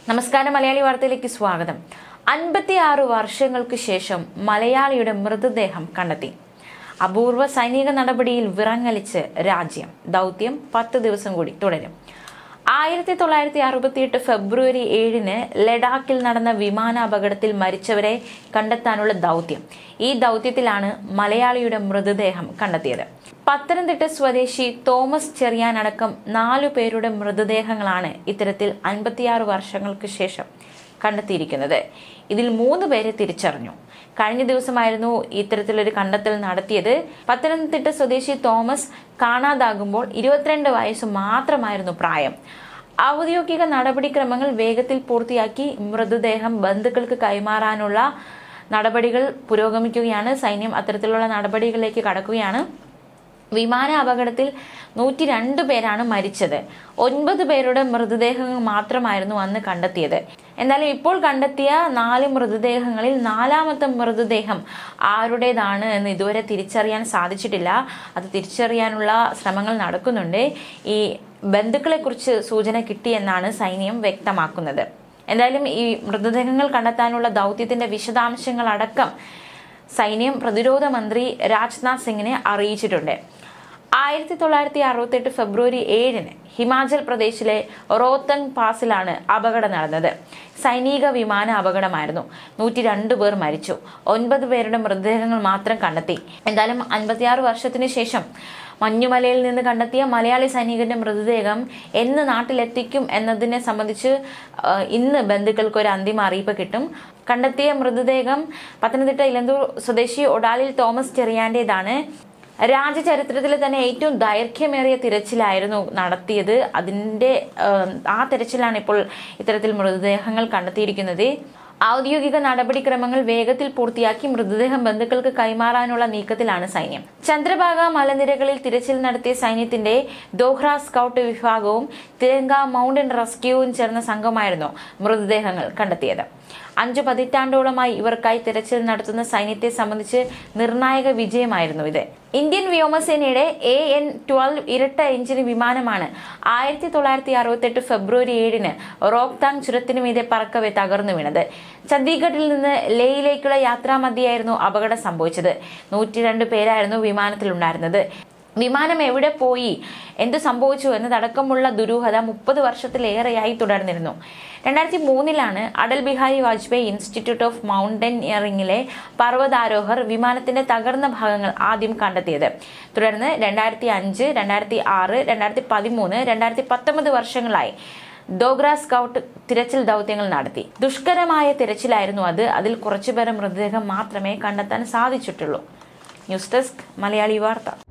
നമസ്കാരം, മലയാളി വാർത്തയിലേക്ക് സ്വാഗതം. 56 വർഷങ്ങൾക്ക് ശേഷം മലയാളിയുടെ മൃതദേഹം കണ്ടെത്തി. അപൂർവ സൈനിക നടപടിയിൽ വിറങ്ങലിച്ച് രാജ്യം. ദൗത്യം 10 ദിവസം കൂടി തുടരും. 1968 ഫെബ്രുവരി 7-ന് ലഡാക്കിൽ നടന്ന വിമാനാപകടത്തിൽ മരിച്ചവരെ കണ്ടെത്താനുള്ള ദൗത്യം. ഈ ദൗത്യത്തിലാണ് മലയാളിയുടെ മൃതദേഹം കണ്ടെത്തിയത്. പത്തനംതിട്ട സ്വദേശി തോമസ് ചെറിയാൻ അടക്കം 4 പേരുടെ മൃതദേഹങ്ങളാണ് ഇത്തരത്തിൽ 56 വർഷങ്ങൾക്ക് ശേഷം കണ്ടെത്തിയിരിക്കുന്നത്. ഇതിൽ 3 പേരെ തിരിച്ചറിഞ്ഞു. കഴിഞ്ഞ ദിവസമായിരുന്നു ഇത്തരത്തിലൊരു കണ്ടെത്തൽ നടത്തിയത്. പത്തനംതിട്ട സ്വദേശി തോമസ് കാണാതാകുമ്പോൾ 22 വയസ്സ് മാത്രമായിരുന്നു പ്രായം. ഔദ്യോഗിക നടപടിക്രമങ്ങൾ വേഗത്തിൽ പൂർത്തിയാക്കി മൃതദേഹം ബന്ധുക്കൾക്ക് കൈമാറാനുള്ള നടപടികൾ പുരോഗമിക്കുകയാണ്. സൈന്യം അത്തരത്തിലുള്ള നടപടികളിലേക്ക് കടക്കുകയാണ്. വിമാന അപകടത്തിൽ 102 പേരാണ് മരിച്ചത്. 9 പേരുടെ മൃതദേഹങ്ങൾ മാത്രമായിരുന്നു അന്ന് കണ്ടെത്തിയത്. എന്നാലും ഇപ്പോൾ കണ്ടെത്തിയ 4 മൃതദേഹങ്ങളിൽ 4ാമത്തെ മൃതദേഹം ആരുടേതാണ് എന്ന് ഇതുവരെ തിരിച്ചറിയാൻ സാധിച്ചിട്ടില്ല. അത് തിരിച്ചറിയാനുള്ള ശ്രമങ്ങൾ നടക്കുന്നുണ്ട്. ഈ ബന്ധുക്കളെ കുറിച്ച് സൂചന കിട്ടിയെന്നാണ് സൈന്യം വ്യക്തമാക്കുന്നത്. എന്തായാലും ഈ മൃതദേഹങ്ങൾ കണ്ടെത്താനുള്ള ദൗത്യത്തിന്റെ വിശദാംശങ്ങൾ അടക്കം സൈന്യം പ്രതിരോധ മന്ത്രി രാജ്നാഥ് സിംഗിനെ അറിയിച്ചിട്ടുണ്ട്. 1968 ഫെബ്രുവരി 7-ന് ഹിമാചൽ പ്രദേശിലെ റോത്തങ് പാസിലാണ് അപകടം നടന്നത്. സൈനിക വിമാന അപകടമായിരുന്നു. 102 പേർ മരിച്ചു. 9 പേരുടെ മൃതദേഹങ്ങൾ മാത്രം കണ്ടെത്തി. എന്തായാലും 56 വർഷത്തിന് ശേഷം മഞ്ഞുമലയിൽ നിന്ന് കണ്ടെത്തിയ മലയാളി സൈനികന്റെ മൃതദേഹം എന്ന് നാട്ടിലെത്തിക്കും എന്നതിനെ സംബന്ധിച്ച് ഇന്ന് ബന്ധുക്കൾക്ക് ഒരു അന്തിമ അറിയിപ്പ് കിട്ടും. കണ്ടെത്തിയ മൃതദേഹം പത്തനംതിട്ട ഇലന്തൂർ സ്വദേശി ഒടാലിൽ തോമസ് ചെറിയാന്റേതാണ്. രാജ്യചരിത്രത്തിലെ തന്നെ ഏറ്റവും ദൈർഘ്യമേറിയ തിരച്ചിലായിരുന്നു നടത്തിയത്. ആ തിരച്ചിലാണ് ഇപ്പോൾ ഇത്തരത്തിൽ മൃതദേഹങ്ങൾ കണ്ടെത്തിയിരിക്കുന്നത്. ഔദ്യോഗിക നടപടിക്രമങ്ങൾ വേഗത്തിൽ പൂർത്തിയാക്കി മൃതദേഹം ബന്ധുക്കൾക്ക് കൈമാറാനുള്ള നീക്കത്തിലാണ് സൈന്യം. ചന്ദ്രഭാഗ മലനിരകളിൽ തിരച്ചിൽ നടത്തിയ സൈന്യത്തിന്റെ ദോഹ്ര സ്കൗട്ട് വിഭാഗവും തിരങ്ക മൗണ്ടൻ റെസ്ക്യൂവും ചേർന്ന സംഘമായിരുന്നു മൃതദേഹങ്ങൾ കണ്ടെത്തിയത്. 5 പതിറ്റാണ്ടോളമായി ഇവർക്കായി തിരച്ചിൽ നടത്തുന്ന സൈന്യത്തെ സംബന്ധിച്ച് നിർണായക വിജയമായിരുന്നു ഇത്. ഇന്ത്യൻ വ്യോമസേനയുടെ AN-12 ഇരട്ട എഞ്ചിൻ വിമാനമാണ് 1968 ഫെബ്രുവരി 7-ന് റോക്താങ് ചുരത്തിനു മീതെ പറക്കവെ തകർന്നു വീണത്. ചണ്ഡീഗഡിൽ നിന്ന് ലേയിലേക്കുള്ള യാത്രാമധ്യയായിരുന്നു അപകടം സംഭവിച്ചത്. 102 പേരായിരുന്നു വിമാനത്തിലുണ്ടായിരുന്നത്. വിമാനം എവിടെ പോയി, എന്ത് സംഭവിച്ചു എന്നതടക്കമുള്ള ദുരൂഹത 30 വർഷത്തിലേറെയായി തുടർന്നിരുന്നു. 2003-ലാണ് അടൽ ബിഹാരി വാജ്പേയി ഇൻസ്റ്റിറ്റ്യൂട്ട് ഓഫ് മൗണ്ടനിയറിംഗിലെ പർവ്വതാരോഹർ വിമാനത്തിന്റെ തകർന്ന ഭാഗങ്ങൾ ആദ്യം കണ്ടെത്തിയത്. തുടർന്ന് 2005, 2006, 2013, 2019 വർഷങ്ങളായി ദോഗ്ര സ്കൗട്ട് തിരച്ചിൽ ദൗത്യങ്ങൾ നടത്തി. ദുഷ്കരമായ തിരച്ചിലായിരുന്നു അത്. അതിൽ കുറച്ചുപേരെ മൃതദേഹം മാത്രമേ കണ്ടെത്താൻ സാധിച്ചിട്ടുള്ളൂ. ന്യൂസ് ഡെസ്ക്, മലയാളി വാർത്ത.